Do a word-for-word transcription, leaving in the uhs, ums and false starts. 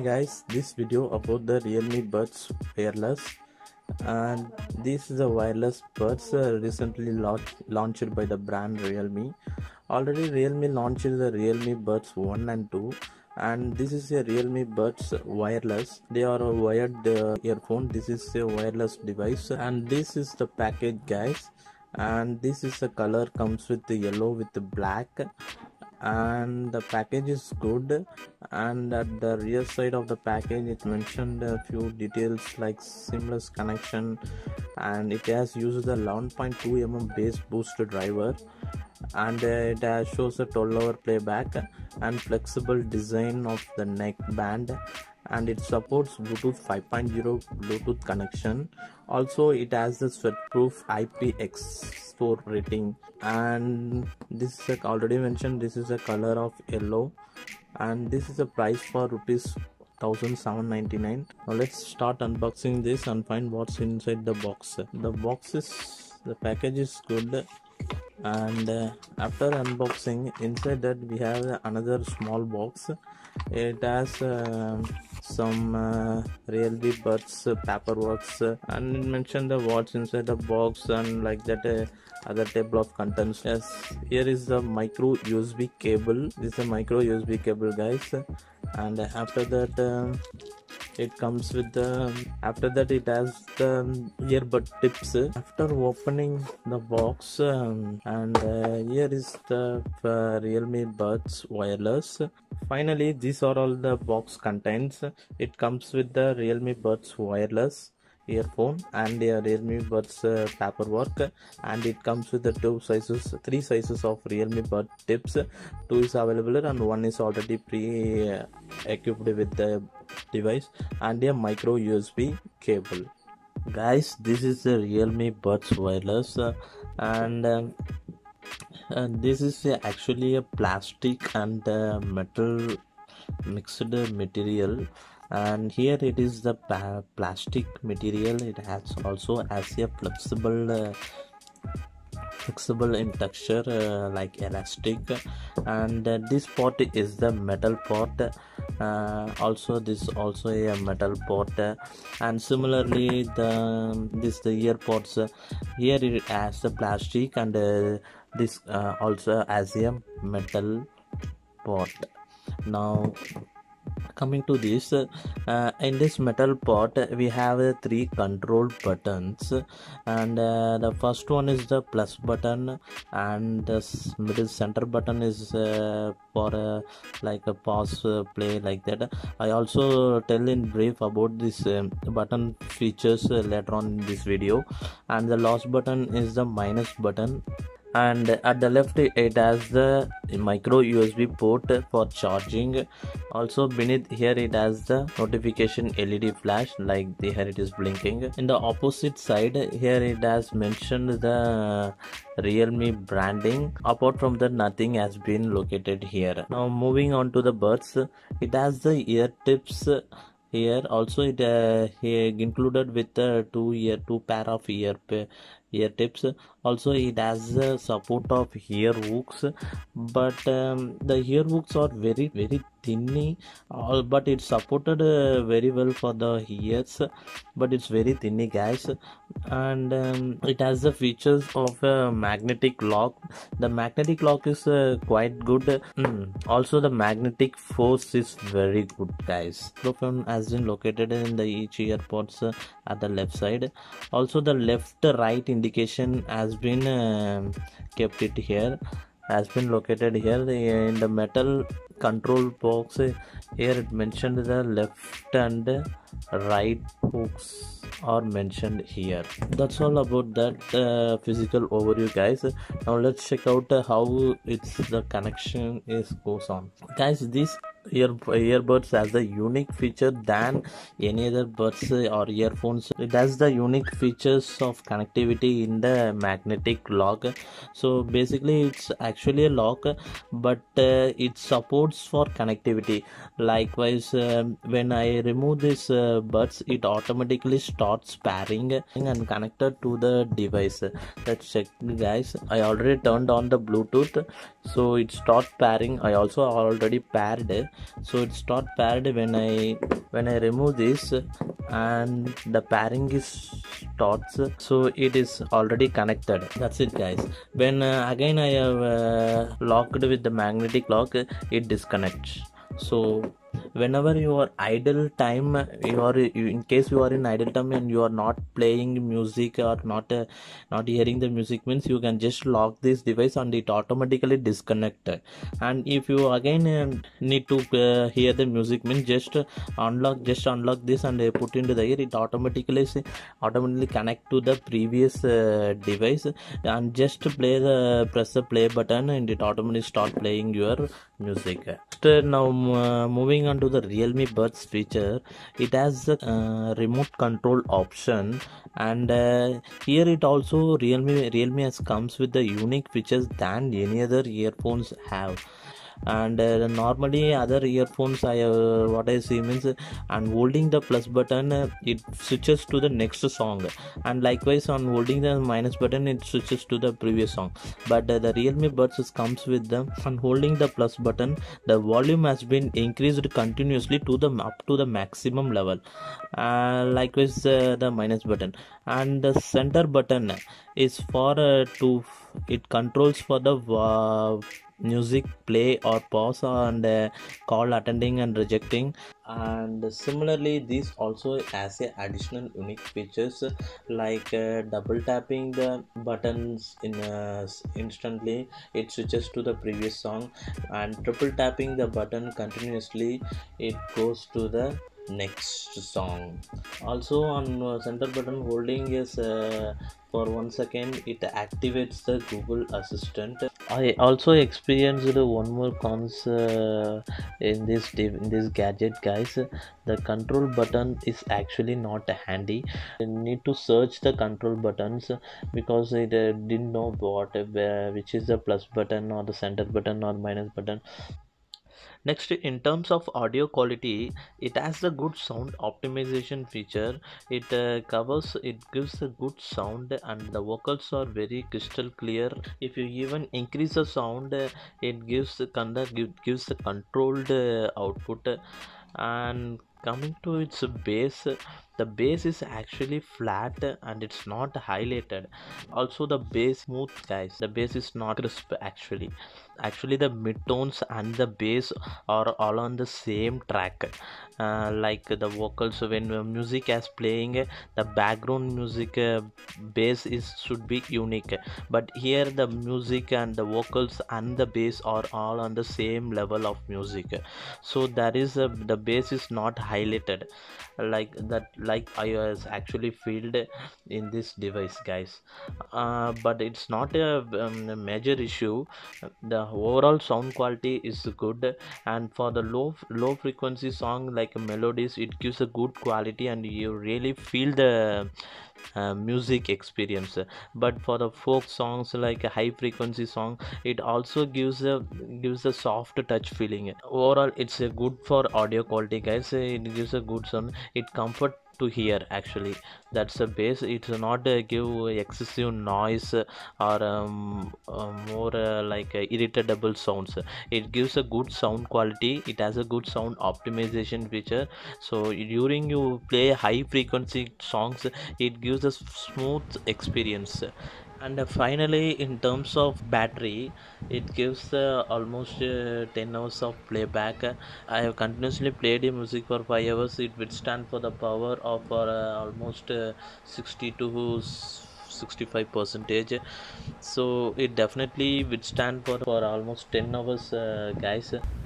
guys, this video about the Realme Buds Wireless, and this is a wireless buds uh, recently launch, launched by the brand Realme. Already Realme launched the Realme Buds one and two, and this is a Realme Buds Wireless. They are a wired uh, earphone. This is a wireless device, and this is the package, guys. And this is the color, comes with the yellow with the black, and the package is good. And at the rear side of the package it mentioned a few details like seamless connection, and it has used the eleven point two millimeter bass boost driver, and it has shows a twelve hour playback and flexible design of the neck band, and it supports Bluetooth five point zero Bluetooth connection. Also it has the sweatproof I P X four rating, and this is a, already mentioned, this is a color of yellow, and this is a price for rupees one thousand seven hundred ninety-nine. Now let's start unboxing this and find what's inside the box. The box is, the package is good, and uh, after unboxing, inside that we have another small box. It has uh, some uh, Realme Buds uh, paperworks, uh, and it mentioned the what's inside the box and like that uh, other table of contents. Yes, here is the micro U S B cable. This is a micro U S B cable, guys, and after that uh, it comes with the after that it has the earbud tips. After opening the box, um, and uh, here is the uh, Realme Buds Wireless. Finally, these are all the box contents. It comes with the Realme Buds Wireless earphone and the Realme Buds uh, paperwork, and it comes with the two sizes, three sizes of Realme Bud tips. Two is available and one is already pre uh, equipped with the device, and a micro U S B cable. Guys, this is the Realme Buds Wireless, uh, and um, and this is uh, actually a plastic and uh, metal mixed material, and here it is the pa plastic material. It has also has a flexible uh, flexible in texture, uh, like elastic, and uh, this part is the metal part. Uh, also this also a metal part, uh, and similarly the this the ear pods, uh, here it has the plastic, and uh, this uh, also has a metal part. Now coming to this, uh, in this metal pot we have uh, three control buttons, and uh, the first one is the plus button, and the middle center button is uh, for uh, like a pause, uh, play, like that. I also tell in brief about this um, button features uh, later on in this video. And the last button is the minus button, and at the left it has the micro U S B port for charging. Also beneath here it has the notification L E D flash, like the here it is blinking. In the opposite side here it has mentioned the Realme branding. Apart from that, nothing has been located here. Now moving on to the buds, it has the ear tips here. Also it uh, here included with uh, two ear two pair of ear ear tips. Also it has the support of ear hooks, but um, the ear hooks are very very thinny, all but it's supported uh, very well for the ears, but it's very thinny, guys. And um, it has the features of a magnetic lock. The magnetic lock is uh, quite good. Mm. Also the magnetic force is very good, guys. Microphone has been located in the each ear pods uh, at the left side. Also the left right indication has been uh, kept it here, has been located here in the metal control box. Here it mentioned the left and right hooks are mentioned here. That's all about that uh, physical overview, guys. Now let's check out uh, how it's the connection is goes on. Guys, this ear earbuds has a unique feature than any other buds or earphones. It has the unique features of connectivity in the magnetic lock. So basically it's actually a lock, but uh, it supports for connectivity. Likewise, um, when I remove this uh, buds, it automatically starts pairing and connected to the device. Let's check, guys. I already turned on the Bluetooth, so it starts pairing. I also already paired, so it start paired when I when I remove this, and the pairing is starts, so it is already connected. That's it, guys. When uh, again I have uh, locked with the magnetic lock, it disconnects. So whenever you are idle time, you are you, in case you are in idle time and you are not playing music or not uh, not hearing the music, means you can just lock this device and it automatically disconnect. And if you again uh, need to uh, hear the music, means just uh, unlock just unlock this and uh, put into the ear, it automatically automatically connect to the previous uh, device, and just play the press the play button and it automatically start playing your music. After now uh, moving on to the Realme Buds feature, it has a uh, remote control option, and uh, here it also Realme Realme has comes with the unique features than any other earphones have. And uh, normally other earphones I uh, what I see means, and holding the plus button uh, it switches to the next song, and likewise on holding the minus button it switches to the previous song. But uh, the Realme Buds comes with them, on holding the plus button the volume has been increased continuously to the up to the maximum level, uh, likewise uh, the minus button, and the center button is for uh, to it controls for the uh, music play or pause, and uh, call attending and rejecting. And similarly this also has a additional unique features, like uh, double tapping the buttons in uh, instantly it switches to the previous song, and triple tapping the button continuously it goes to the next song. Also on uh, center button holding is uh, for one second it activates the Google Assistant. I also experienced one more cons uh, in this in this gadget, guys. The control button is actually not handy. You need to search the control buttons because it uh, didn't know what uh, which is the plus button or the center button or minus button. Next, in terms of audio quality, it has a good sound optimization feature. It uh, covers, it gives a good sound, and the vocals are very crystal clear. If you even increase the sound, uh, it gives kind of gives a controlled uh, output. And coming to its bass, the bass is actually flat and it's not highlighted. Also the bass smooth, guys. The bass is not crisp. Actually actually the midtones and the bass are all on the same track, uh, like the vocals. When music is playing, the background music uh, bass is should be unique, but here the music and the vocals and the bass are all on the same level of music, so that is uh, the bass is not highlighted like that, like I was actually filled in this device, guys. Uh, but it's not a, um, a major issue. The overall sound quality is good, and for the low low frequency song like melodies, it gives a good quality and you really feel the uh, music experience. But for the folk songs like a high frequency song, it also gives a gives a soft touch feeling. Overall it's a good for audio quality, guys. It gives a good sound, it comfort to hear. Actually that's the base. It's not uh, give excessive noise uh, or um, uh, more uh, like uh, irritable sounds. It gives a good sound quality, it has a good sound optimization feature, so during you play high frequency songs it gives a smooth experience. And uh, finally in terms of battery, it gives uh, almost uh, ten hours of playback. I have continuously played the music for five hours. It withstand for the power of for uh, almost uh, sixty to sixty-five percentage, so it definitely withstand for for almost ten hours, uh, guys.